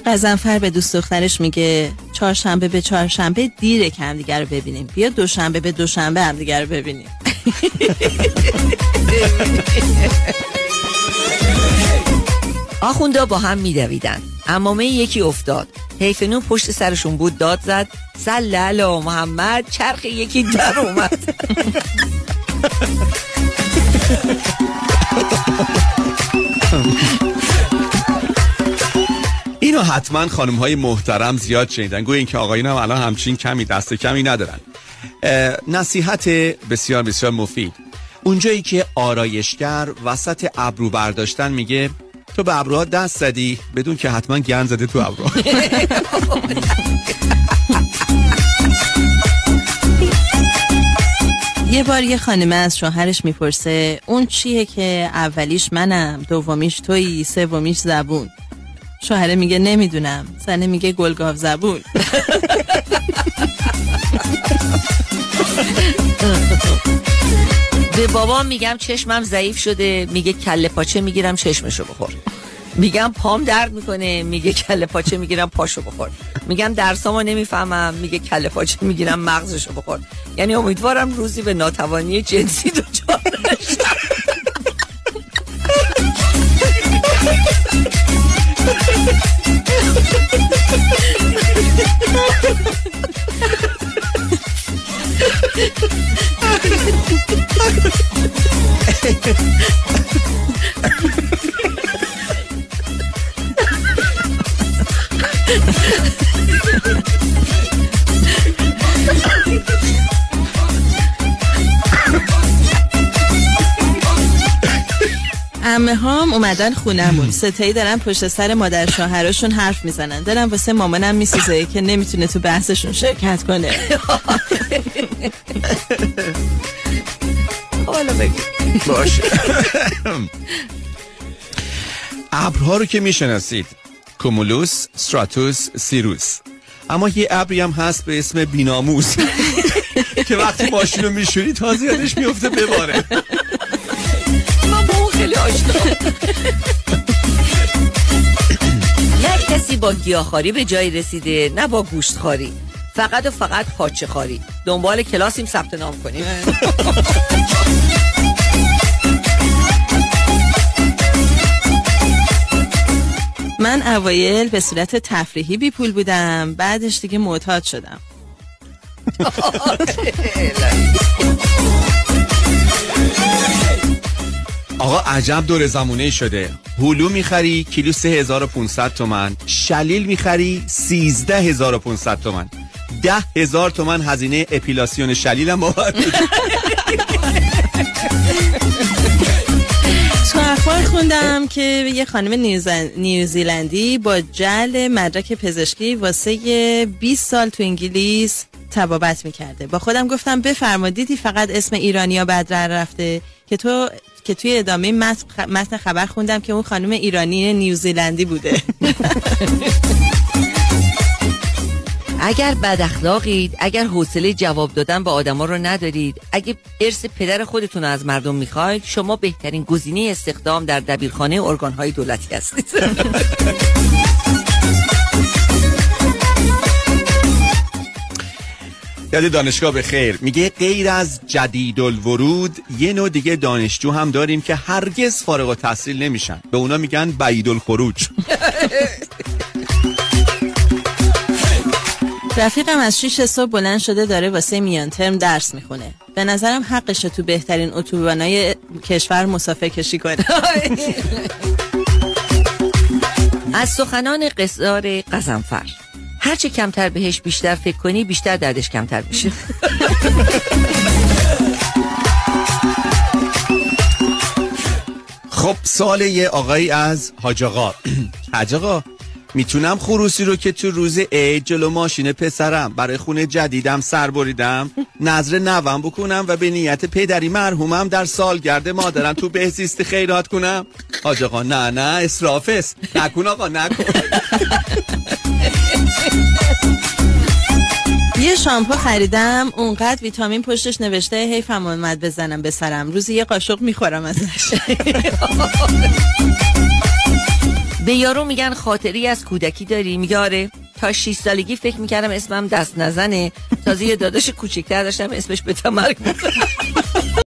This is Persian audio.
غضنفر به دوست دخترش میگه چهارشنبه به چهارشنبه دیره که همدیگه رو ببینیم، بیا دوشنبه به دوشنبه همدیگه رو ببینیم. آخوندا با هم میدویدن، عمامه یکی افتاد، حیفنو پشت سرشون بود، داد زد صلی علی محمد، چرخ یکی در اومد. اینو حتما خانم‌های محترم زیاد شنیدن، گویا اینکه آقایون هم الان همچین کمی دست کمی ندارن. نصیحت بسیار بسیار مفید. اونجایی که آرایشگر وسط ابرو برداشتن میگه تو به ابروها دست زدی، بدون که حتما گند زده تو ابروها. یه بار یه خانمه از شوهرش میپرسه اون چیه که اولیش منم، دومیش تویی، سومیش زبون. شوهره میگه نمیدونم. زنه میگه گلگاو زبون. به بابام میگم چشمم ضعیف شده، میگه کله پاچه میگیرم چشمشو بخور. میگم پام درد میکنه، میگه کله پاچه میگیرم پاشو بخور. میگم درسامو نمیفهمم، میگه کله پاچه میگیرم مغزشو بخور. یعنی امیدوارم روزی به ناتوانی جنسی دچار نشم. عمه هام اومدن خونمون، ستایی دارن پشت سر مادر شوهرشون حرف میزنن. دلم واسه مامانم میسوزه که نمیتونه تو بحثشون شرکت کنه. حالا بگو باشه. ابرها رو که میشناسید، کومولوس، استراتوس، سیروس. اما یه ابری هم هست به اسم بیناموس که وقتی ماشین رو میشوری تازه یادش میفته بباره. من با اون خیلی آشنام. نه کسی با گیاهخواری به جایی رسیده، نه با گوشتخواری، فقط و فقط پاچه خواری. دنبال کلاسیم ثبت نام کنیم. من اوایل به صورت تفریحی بی پول بودم، بعدش دیگه معتاد شدم. آقا عجب دور زمونه شده. هلو میخری کیلو 3500 تومن، شلیل میخری 13500 تومن، 10,000 تومن هزینه اپیلاسیون شلیل هم باید. تو اخبار خوندم که یه خانم نیوزیلندی با جعل مدرک پزشکی واسه 20 سال تو انگلیس طبابت میکرده. با خودم گفتم بفرما دیدی فقط اسم ایرانیا بدر رفته که توی ادامه متن خبر خوندم که اون خانم ایرانی نیوزیلندی بوده. اگر بد اخلاقید، اگر حوصله جواب دادن به آدما رو ندارید، اگه ارث پدر خودتون از مردم میخواید، شما بهترین گزینه استخدام در دبیرخانه ارگان‌های دولتی هستید. یاد دانشگاه به خیر. میگه غیر از جدید الورود یه نوع دیگه دانشجو هم داریم که هرگز فارغ التحصیل نمیشن، به اونا میگن بعید الخروج. رفیقم از 6 صبح بلند شده داره واسه میان ترم درس میخونه. به نظرم حقشه تو بهترین اتوبانای کشور مسافر کشی کنه. از سخنان قصار غضنفر: هرچه کمتر بهش بیشتر فکر کنی، بیشتر دردش کمتر میشه. خب سوال یه آقایی از حاج آقا. حاج آقا میتونم خروسی رو که تو روز عید جلو ماشین پسرم برای خونه جدیدم سر بریدم نظر نوم بکنم و به نیت پدری مرحومم در سالگرد مادرم تو بهزیستی خیرات کنم؟ حاج آقا نه اسراف است، نکن آقا نکن. یه شامپو خریدم اونقدر ویتامین پشتش نوشته حیفم اومد بزنم به سرم، روزی یه قاشق میخورم ازش. به یارو میگن خاطری از کودکی داری؟ میگه آره، تا 6 سالگی فکر میکردم اسمم دست نزنه، تازه یه داداش کوچیک‌تر داشتم اسمش به تمرگ بود.